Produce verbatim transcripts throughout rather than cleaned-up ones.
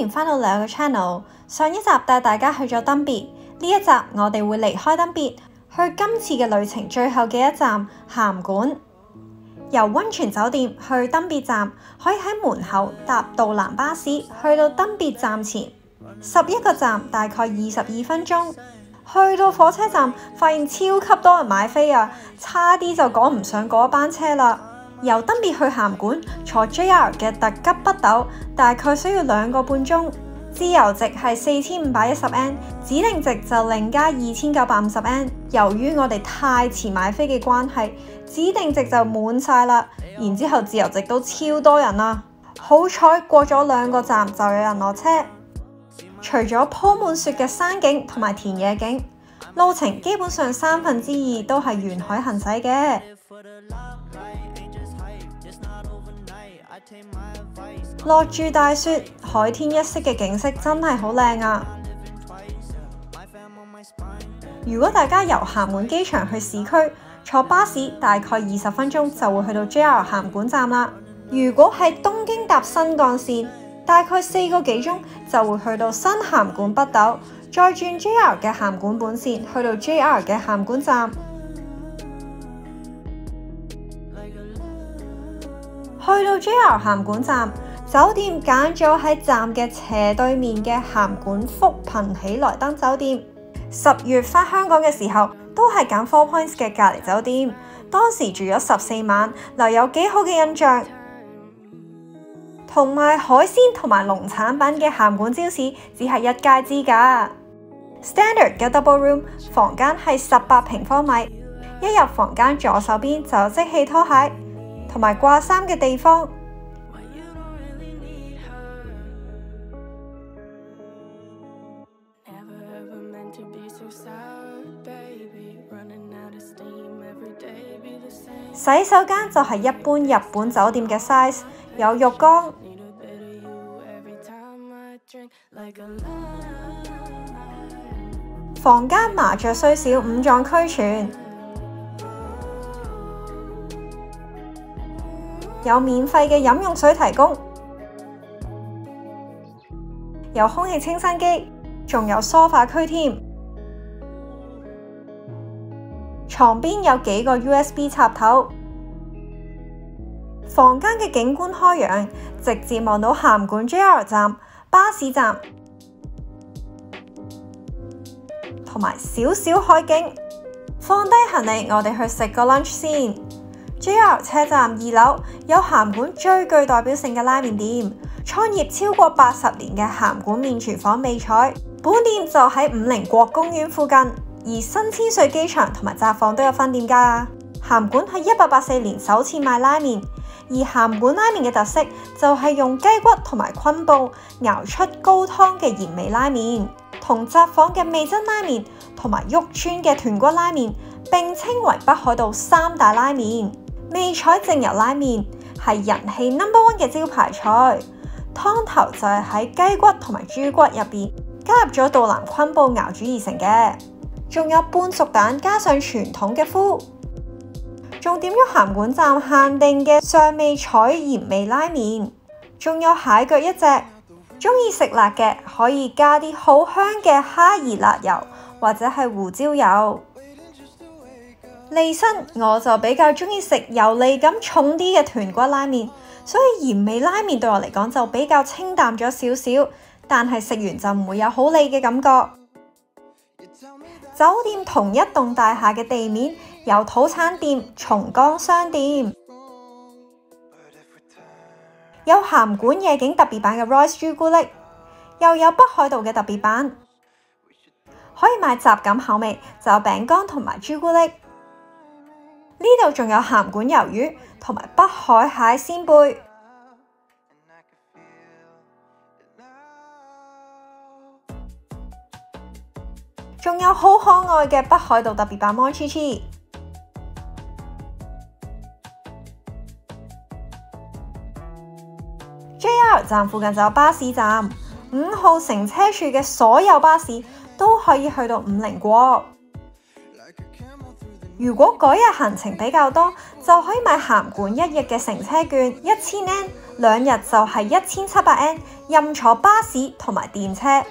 迎返到兩個 channel。上一集帶大家去咗登別，呢一集我哋會離開登別，去今次嘅旅程最後嘅一站函館。由溫泉酒店去登別站，可以喺門口搭渡輪巴士去到登別站前，十一個站大概二十二分鐘。去到火車站，發現超級多人買飛啊，差啲就趕唔上嗰班車啦。由登別去函館坐 J R 嘅特急北斗，大概需要兩個半鐘，自由席係四千五百一十 N， 指定席就另加二千九百五十 N。由於我哋太遲買飛嘅關係，指定席就滿晒啦，然之後自由席都超多人啦。好彩過咗兩個站就有人落車。除咗鋪滿雪嘅山景同埋田野景，路程基本上三分之二都係沿海行駛嘅。落住大雪，海天一色嘅景色真係好靚啊！如果大家由函館機場去市區，坐巴士大概二十分鐘就會去到 J R 函館站啦。如果喺東京搭新幹線，大概四個幾鐘就會去到新函館北斗，再轉 J R 嘅函館本線去到 J R 嘅函館站。去到 J R 函館站，酒店揀咗喺站嘅斜對面嘅函館福朋喜來登酒店。十月返香港嘅時候，都係揀 Four Points 嘅隔離酒店，當時住咗十四晚，留有幾好嘅印象。同埋海鮮同埋農產品嘅函館超市只係一街之隔。Standard 嘅 Double Room 房間係十八平方米，一入房間左手邊就有即棄拖鞋同埋掛衫嘅地方。洗手間就係一般日本酒店嘅 size， 有浴缸。房間麻雀雖小，五臟俱全，有免費嘅飲用水提供，有空氣清新機，仲有梳化區添。床邊有幾個 U S B 插頭。房間嘅景觀開揚，直接望到函館 J R 站、巴士站同埋少少海景。放低行李，我哋去食個 lunch 先。J R 車站二樓有函館最具代表性嘅拉麵店，創業超過八十年嘅函館麵廚房味彩，本店就喺五菱國公園附近。而新千歲機場同埋札幌都有分店㗎。函館喺一八八四年首次賣拉麵，而函館拉麵嘅特色就係用雞骨同埋昆布熬出高湯嘅鹽味拉麵，同札幌嘅味噌拉麵同埋旭川嘅豚骨拉麵並稱為北海道三大拉麵。味彩正油拉麵係人氣 number one 嘅招牌菜，湯頭就係喺雞骨同埋豬骨入邊加入咗杜蘭昆布熬煮而成嘅。仲有半熟蛋加上傳統嘅麩，仲點咗函館站限定嘅上味彩鹽味拉麵，仲有蟹腳一隻。中意食辣嘅可以加啲好香嘅蝦仁辣油或者係胡椒油。利申我就比較中意食油膩感重啲嘅豚骨拉麵，所以鹽味拉麵對我嚟講就比較清淡咗少少，但係食完就唔會有好膩嘅感覺。酒店同一棟大廈嘅地面有土產店、松江商店，有函館夜景特別版嘅 Royce 朱古力，又有北海道嘅特別版，可以買雜錦口味，就有餅乾同埋朱古力。呢度仲有函館魷魚同埋北海蟹鮮貝。仲有好可愛嘅北海道特別版 Mochichi。J R 站附近就有巴士站，五號乘車處嘅所有巴士都可以去到五菱國。 如果嗰日行程比較多，就可以買函館一日嘅乘車券一千 yen， 兩日就係一千七百 yen， 任坐巴士同埋電車。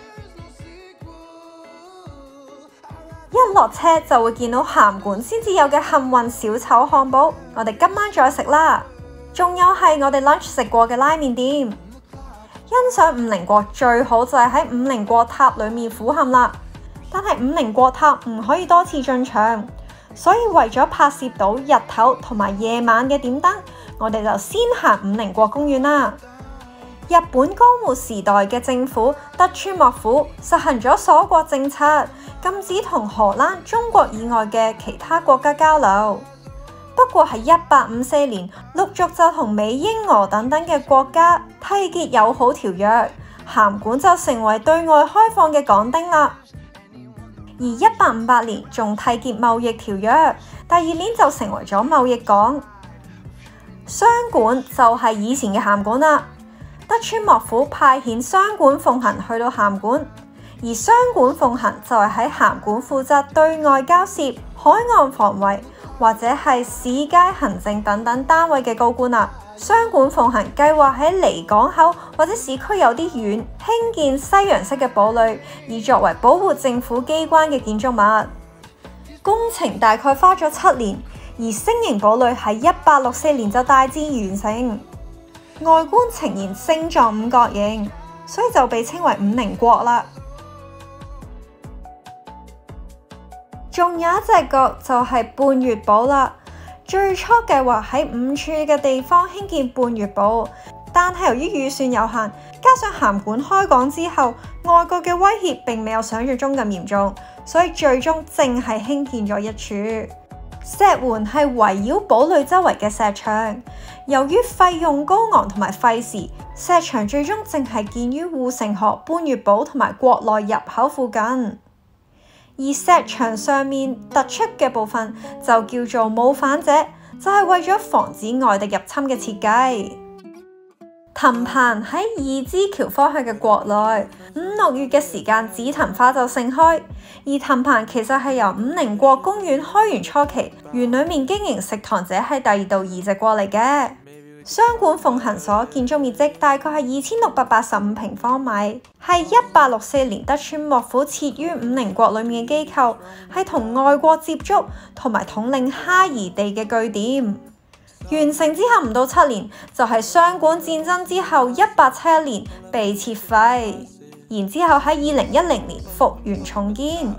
一落車就會見到函館先至有嘅幸運小丑漢堡，我哋今晚再食啦。仲有係我哋 lunch 食過嘅拉麵店。欣賞五稜郭最好就係喺五稜郭塔裏面俯瞰啦，但係五稜郭塔唔可以多次進場，所以為咗拍攝到日頭同埋夜晚嘅點燈，我哋就先行五稜郭公園啦。日本江戶時代嘅政府德川幕府實行咗鎖國政策，禁止同荷蘭、中國以外嘅其他國家交流。不過喺一八五四年，陸續就同美、英、俄等等嘅國家締結友好條約，函館就成為對外開放嘅港町啦。而一八五八年仲締結貿易條約，第二年就成為咗貿易港。商館就係以前嘅函館啦。德川幕府派遣商館奉行去到函館，而商館奉行就係喺函館負責對外交涉、海岸防衛或者係市街行政等等單位嘅高官啦。商館奉行計劃喺離港口或者市區有啲遠興建西洋式嘅堡壘，以作為保護政府機關嘅建築物。工程大概花咗七年，而星形堡壘喺一八六四年就大致完成。外觀呈現星狀五角形，所以就被稱為五稜郭啦。仲有一隻角就係半月堡啦。最初計劃喺五處嘅地方興建半月堡，但係由於預算有限，加上函館開港之後，外國嘅威脅並未有想象中咁嚴重，所以最終淨係興建咗一處。石垣係圍繞堡壘周圍嘅石牆，由於費用高昂同埋費時，石牆最終淨係建於護城河、半月堡同埋國內入口附近。而石牆上面突出嘅部分就叫做冒犯者，就係為咗防止外敵入侵嘅設計。藤棚喺二支橋方向嘅國內，五六月嘅時間紫藤花就盛開。而藤棚其實係由五稜郭公園開園初期，園裏面經營食堂者喺第二度移植過嚟嘅。商館奉行所建築面積大概係二千六百八十五平方米，係一八六四年德川幕府設於五稜郭裏面嘅機構，係同外國接觸同埋統領哈兒地嘅據點。完成之後唔到七年，就係商館戰爭之後一八七一年被撤廢，然之後喺二零一零年復原重建。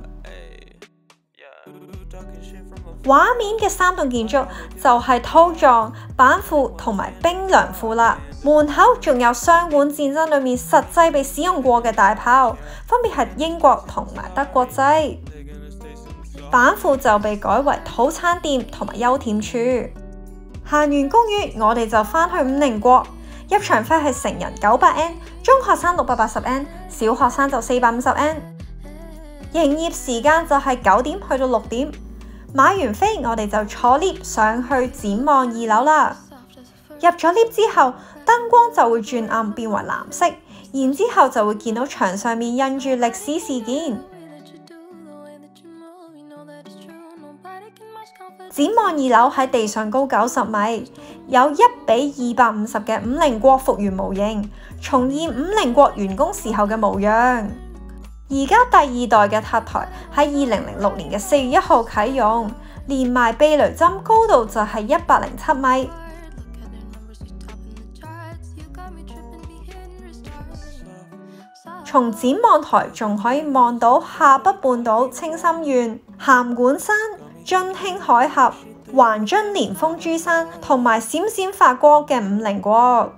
畫面嘅三棟建築就係套狀、板庫同埋兵糧庫啦。門口仲有商館戰爭裏面實際被使用過嘅大炮，分別係英國同埋德國製。板庫就被改為土產店同埋休憩處。行完公園，我哋就返去五稜郭。入場費係成人九百 yen， 中學生六百八十 yen， 小學生就四百五十 yen。營業時間就係九點去到六點。買完飛，我哋就坐 lift 上去展望二樓啦。入咗 lift 之後，燈光就會轉暗變為藍色，然之後就會見到牆上面印住歷史事件。展望二樓喺地上高九十米，有一比二百五十嘅五稜郭復原模型，重現五稜郭完工時候嘅模樣。而家第二代嘅塔台喺二零零六年嘅四月一號啟用，連埋避雷針高度就係一百零七米。從展望台仲可以望到下北半島青森縣、函館山、津輕海峽、橫津連峰珠山同埋閃閃發光嘅五稜郭。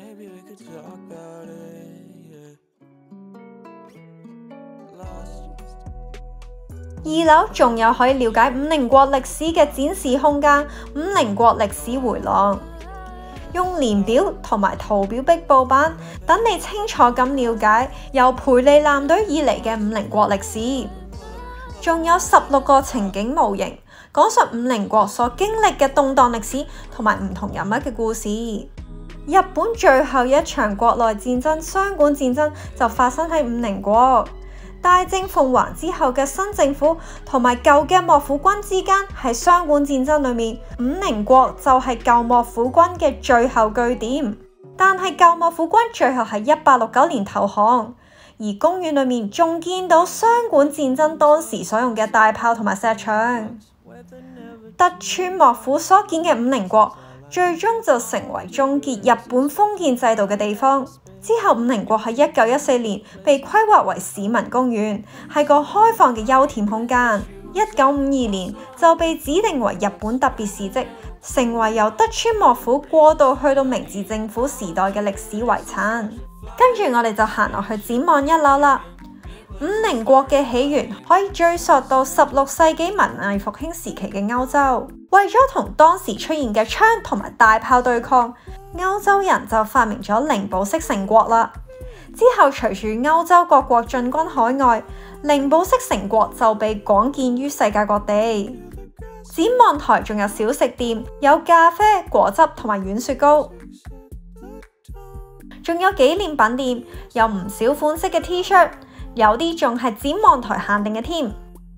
二樓仲有可以了解五稜郭歷史嘅展示空間——五稜郭歷史迴廊，用年表同埋圖表壁布板，等你清楚咁了解由培利艦隊以嚟嘅五稜郭歷史。仲有十六個情景模型，講述五稜郭所經歷嘅動盪歷史同埋唔同人物嘅故事。日本最後一場國內戰爭——商館戰爭就發生喺五稜郭。 大政奉還之後嘅新政府同埋舊嘅幕府軍之間喺雙管戰爭裏面，五寧國就係舊幕府軍嘅最後據點。但係舊幕府軍最後係一八六九年投降，而公園裏面仲見到雙管戰爭當時所用嘅大炮同埋石牆。德川幕府所建嘅五寧國，最終就成為終結日本封建制度嘅地方。之後五寧國喺一九一四年被規劃為市民公園，係個開放嘅休憩空間。一九五二年就被指定為日本特別事蹟，成為由德川幕府過渡去到明治政府時代嘅歷史遺產。跟住我哋就行落去展望一樓啦。五寧國嘅起源可以追溯到十六世紀文藝復興時期嘅歐洲，為咗同當時出現嘅槍同埋大炮對抗，歐洲人就發明咗靈堡式城國啦。之後隨住歐洲各國進軍海外，靈堡式城國就被廣建於世界各地。展望台仲有小食店，有咖啡、果汁同埋軟雪糕，仲有紀念品店，有唔少款式嘅 T 恤，有啲仲係展望台限定嘅添。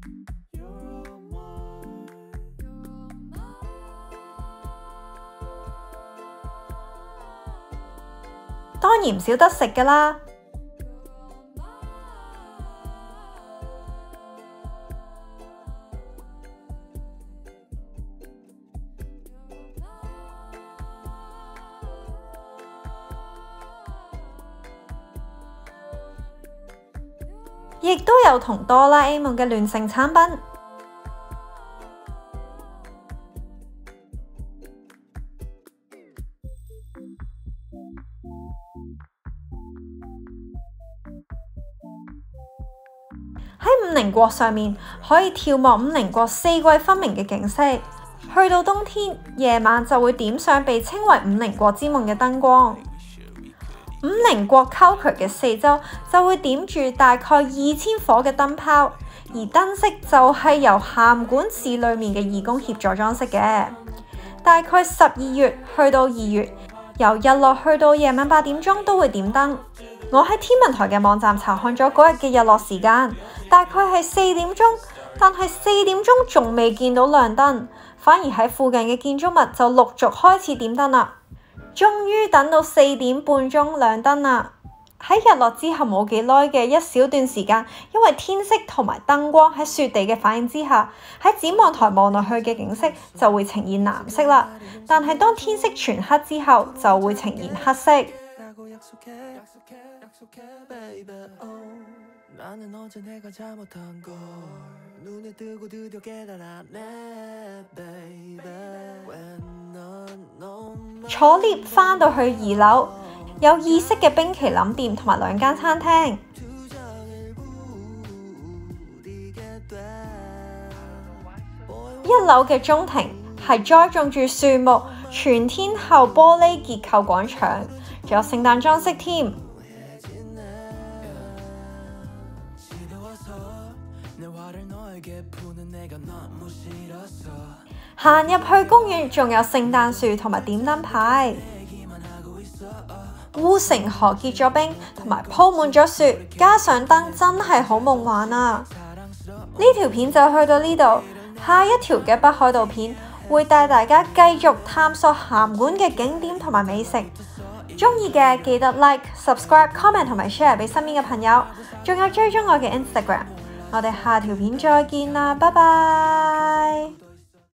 當然唔少得食㗎啦。亦都有同哆啦 A 夢嘅聯乘產品。喺五寧國上面可以眺望五寧國四季分明嘅景色。去到冬天，夜晚就會點上被稱為五寧國之夢嘅燈光。五寧國溝渠嘅四周就會點住大概二千火嘅燈泡，而燈飾就係由函館市裏面嘅義工協助裝飾嘅。大概十二月去到二月，由日落去到夜晚八點鐘都會點燈。我喺天文台嘅網站查看咗嗰日嘅日落時間，大概係四點鐘，但係四點鐘仲未見到亮燈，反而喺附近嘅建築物就陸續開始點燈啦。終於等到四點半鐘亮燈啦！喺日落之後冇幾耐嘅一小段時間，因為天色同埋燈光喺雪地嘅反應之下，喺展望台望落去嘅景色就會呈現藍色啦。但係當天色全黑之後，就會呈現黑色。坐 lift 返到去二樓，有意式嘅冰淇淋店同埋兩間餐廳。一樓嘅中庭係栽種住樹木，全天候玻璃結構廣場，仲有聖誕裝飾添。行入去公園，仲有聖誕樹同埋點燈牌。護城河結咗冰，同埋鋪滿咗雪，加上燈，真係好夢幻啊！呢條片就去到呢度，下一條嘅北海道片會帶大家繼續探索函館嘅景點同埋美食。中意嘅記得 like、subscribe、comment 同埋 share 俾身邊嘅朋友，仲有追蹤我嘅 Instagram。我哋下條片再見啦，拜拜！